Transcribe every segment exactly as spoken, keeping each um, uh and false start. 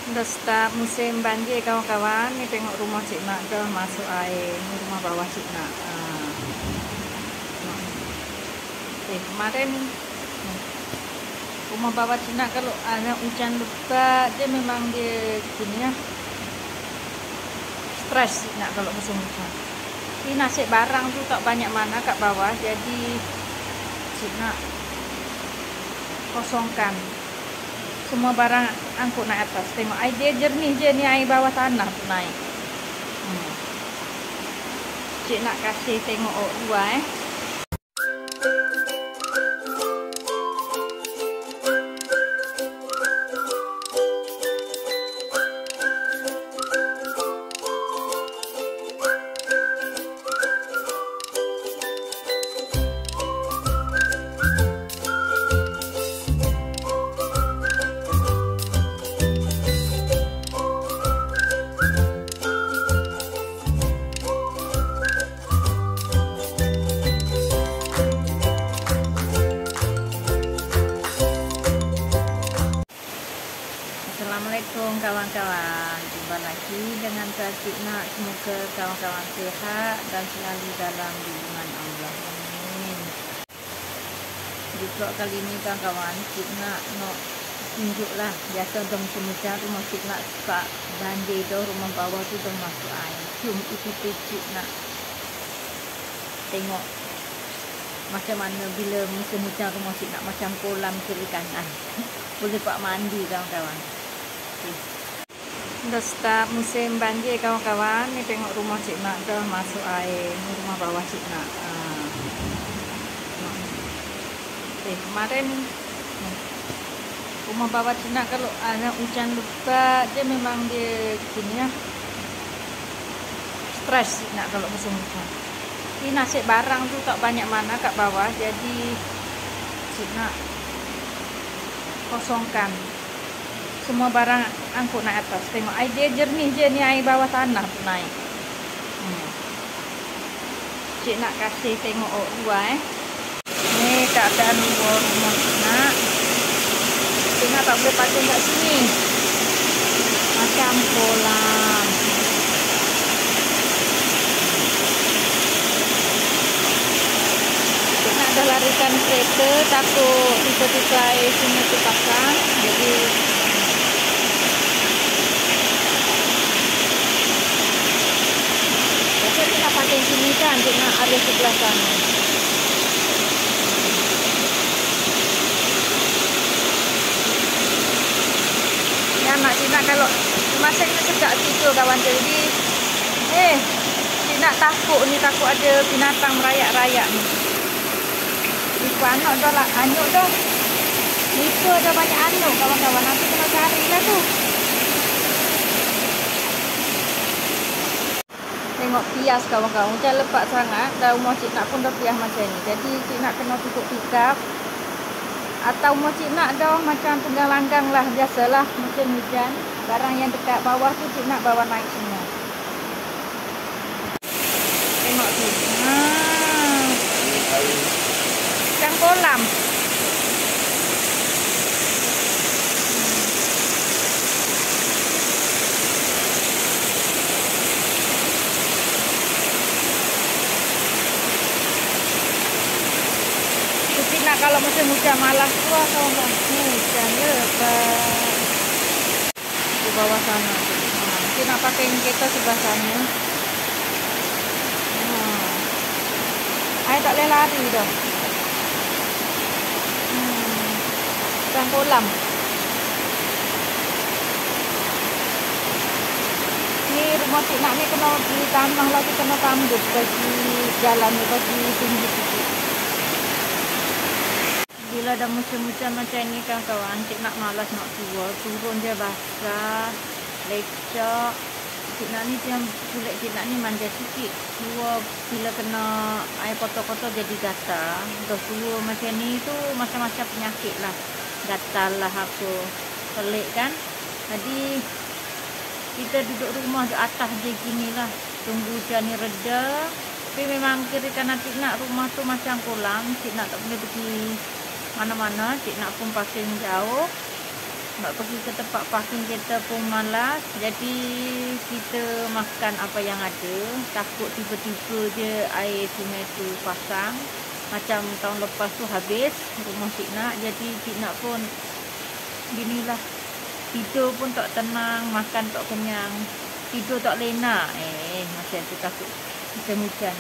Udah start musim banjir kawan-kawan. Ni tengok rumah Cik Nak dah masuk air. Ni rumah bawah Cik Nak. Ha. Eh, kemarin rumah bawah Cik Nak kalau ada hujan lebat dia memang dia gini ya. Stres Cik Nak kalau musim hujan. Ini nasib barang tu tak banyak mana kat bawah, jadi Cik Nak kosongkan. Semua barang angkut naik atas. Tengok air dia jernih je, ni air bawah tanah tu naik. Hmm. Cik Nak kasih tengok oh, luar eh. Assalamualaikum kawan-kawan, jumpa lagi dengan Cik Nak. Semoga kawan-kawan sehat dan selalu dalam lindungan Allah. Amin. Juga kali ini kawan-kawan, Cik Nak nak tunjuklah. Biasa dah musim hujan rumah Cik Nak suka banjir dah, rumah bawah tu dah masuk air. Jom ikuti Cik Nak tengok macam mana bila musim hujan rumah Cik Nak macam kolam kiri kanan. Boleh pak mandi kawan-kawan. Udah start musim banjir kawan-kawan. Ni tengok rumah Cik Nak dah masuk air. Ni rumah bawah Cik Nak. Ha. Eh, kemarin rumah bawah Cik Nak kalau ada hujan lebat dia memang dia gini ya. Stres Cik Nak kalau musim hujan. Ini nasib barang tu tak banyak mana kat bawah, jadi Cik Nak kosongkan. Semua barang angkut naik atas. Tengok air dia jernih je, ni air bawah tanah tu naik. Hmm. Cik Nak kasih tengok oh, luar eh. Ni keadaan luar rumah Cik Nak. Cik Nak tak boleh pakai kat sini. Macam kolam. Cik Nak dah larikan kereta, takut tiba-tiba air sini tu pasang. Jadi Cik Nak pakai sini kan, Cik Nak ada sebelah sana. Ya mak Cik Nak kalau masa ni sejak tidur kawan, jadi eh Cik Nak takut ni, takut ada binatang merayak-rayak ni. Ibu anak dah lah, anyuk dah. Ibu dah banyak anyuk kawan-kawan, nanti kena carilah tu. Tengok pias kawan-kawan, hujan lebat sangat dan rumah Cik Nak pun dah pias macam ni. Jadi Cik Nak kena tutup tikap. Atau rumah Cik Nak dah macam tengah langgang lah, biasalah musim hujan. Barang yang dekat bawah tu Cik Nak bawa naik semua. Tengok tu. Haa. Macam kolam. Cik Nak kalau musim hujan malas keluar kawan-kawan. Hujan lebat. Di bawah sana. Nah, Cik Nak pakai kereta sebelah sana. Nah. Air tak boleh lari dah. Hmm. Macam kolam. Ni rumah Cik Nak ni kena di tanah lagi, kena tambut bagi jalan ni, bagi tinggi sikit. Bila dah musim hujan macam ni kawan-kawan, Cik Nak malas nak keluar, turun je basah, lecak. Cik Nak ni yang kulit Cik Nak ni manja sikit. Keluar bila kena air kotor-kotor jadi gatal. Dah tua macam ni tu macam-macam penyakit lah. Gatal lah apa, pelik kan. Jadi kita duduk rumah di atas je gini lah. Tunggu hujan ni reda. Tapi memang kiri kanan Cik Nak rumah tu macam kolam. Cik Nak tak boleh pergi mana-mana. Cik Nak pun pasang jauh. nak pergi ke tempat parking kereta pun malas. Jadi kita makan apa yang ada. Takut tiba-tiba je air sungai tu pasang. Macam tahun lepas tu habis rumah Cik Nak. Jadi Cik Nak pun ginilah. Tidur pun tak tenang, makan tak kenyang. Tidur tak lena. Eh, macam tu takut musim hujan.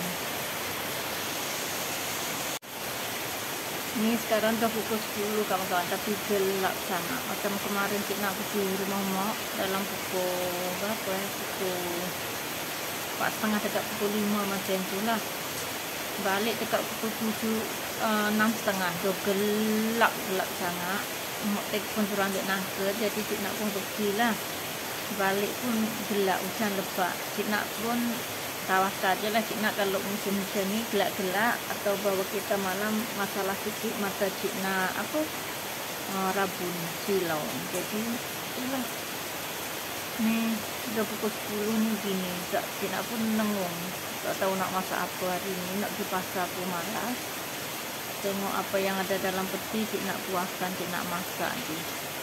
Ni sekarang dah pukul sepuluh kawan-kawan, tapi gelap sangat. Macam kemarin Cik Nak pergi rumah mak dalam pukul berapa eh? Pukul empat setengah dekat pukul lima macam tu lah. Balik dekat pukul tujuh, enam setengah. Dah gelap-gelap sangat. Mak telefon suruh ambil nangkut, jadi Cik Nak pun pergilah. Balik pun gelap, hujan lebat. Cik Nak pun tawakal je lah Cik Nak kalau musim hujan ni gelap-gelap atau bawa kita malam masalah sikit mata Cik Nak apa uh, rabun silau. Jadi itulah. Ni dah pukul sepuluh ni gini. Tak, Cik Nak pun nengung. Tak tahu nak masak apa hari ni. Nak pergi pasar pun malas. Tengok apa yang ada dalam peti Cik Nak puaskan, Cik Nak masak je.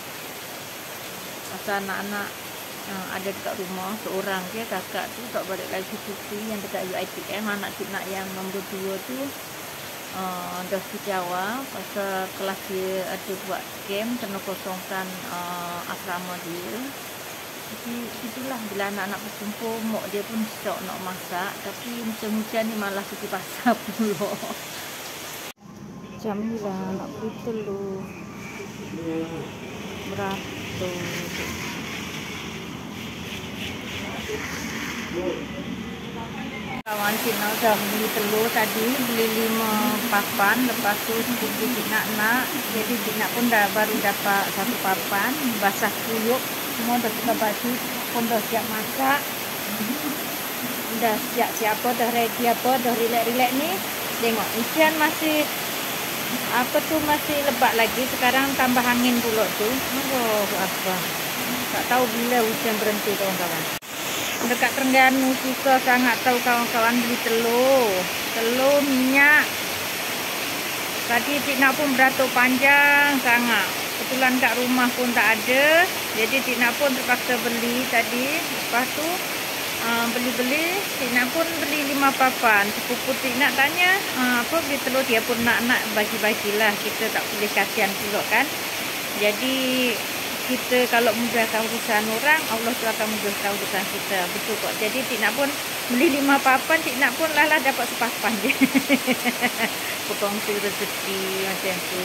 Pasal anak-anak Uh, ada dekat rumah seorang je, kakak tu tak balik lagi cuti yang dekat U I T M. Anak Cik Nak yang nombor dua tu uh, dah ke Jawa pasal kelas dia ada buat camp, kena kosongkan uh, asrama dia. Jadi itulah, bila anak-anak berkumpul mak dia pun syok nak masak, tapi musim hujan ni malah pergi pasar pula. Macam ni lah nak beli telur beratus. Kawan Cik Nak dah beli telur tadi, beli lima papan. Lepas tu sepupu Cik Nak nak, jadi Cik Nak pun dah baru dapat satu papan. Basah kuyup, semua dah tukar baju, pun dah siap masak. Dah siap-siap apa, dah ready apa, dah relax-relax ni. Tengok hujan masih apa tu masih lebat lagi. Sekarang tambah angin pula tu. Oh apa, tak tahu bila hujan berhenti kawan-kawan. Dekat Terengganu susah sangat tahu kawan-kawan beli telur. Telur, minyak. Tadi Cik Nak pun beratur panjang sangat. Kebetulan kat rumah pun tak ada. Jadi Cik Nak pun terpaksa beli tadi. Lepas tu beli-beli, uh, Cik Nak pun beli lima papan. Sepupu Cik Nak tanya, uh, apa beli telur, dia pun nak-nak bagi-bagilah. Kita tak boleh kasihan pula kan. Jadi kita kalau mudahkan urusan orang, Allah tu akan mudahkan urusan kita. Betul kok. Jadi Cik Nak pun beli lima papan, Cik Nak pun lah dapat sepapan je. Berkongsi rezeki macam tu.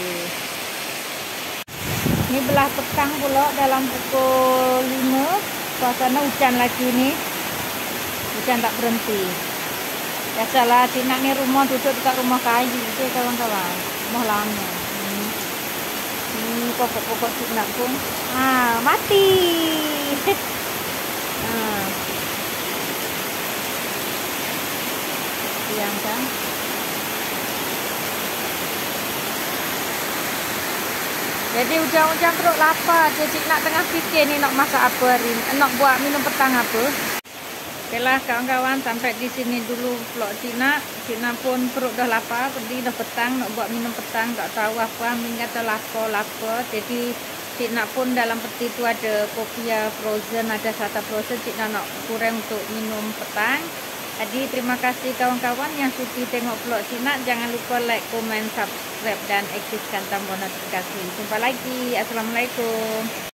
Ni belah petang pula dalam pukul lima. Suasana hujan lagi ni. Hujan tak berhenti. Biasalah Cik Nak ni rumah duduk dekat rumah kayu je kawan-kawan. Rumah lama. Ni pokok-pokok Cik Nak pun ah mati. Ah. Siang kan. Jadi hujan-hujan perut lapar. Cik Nak tengah fikir ni nak masak apa hari ni. Nak buat minum petang apa. Okeylah kawan-kawan, sampai di sini dulu vlog Cik Nak. Cik Nak pun perut dah lapar, pergi dah petang nak buat minum petang, tak tahu apa, Min kata lapar-lapar. Jadi Cik Nak pun dalam peti tu ada kopi frozen, ada sata frozen. Cik Nak nak kurang untuk minum petang. Jadi terima kasih kawan-kawan yang sudi tengok vlog Cik Nak. Jangan lupa like, komen, subscribe dan aktifkan tombol notifikasi. Jumpa lagi. Assalamualaikum.